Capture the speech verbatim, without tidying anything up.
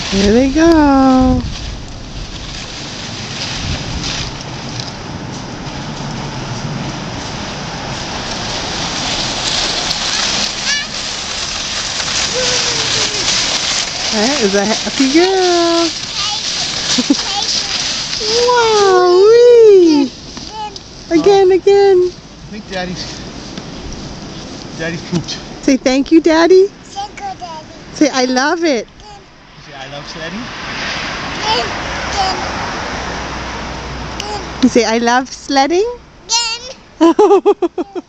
Here they go. That is a happy girl. Wow! Wee. Again, again. I think Daddy's Daddy's pooped. Say thank you, Daddy. Thank you, Daddy. Say I love it. Say I love sledding. You say I love sledding. Again.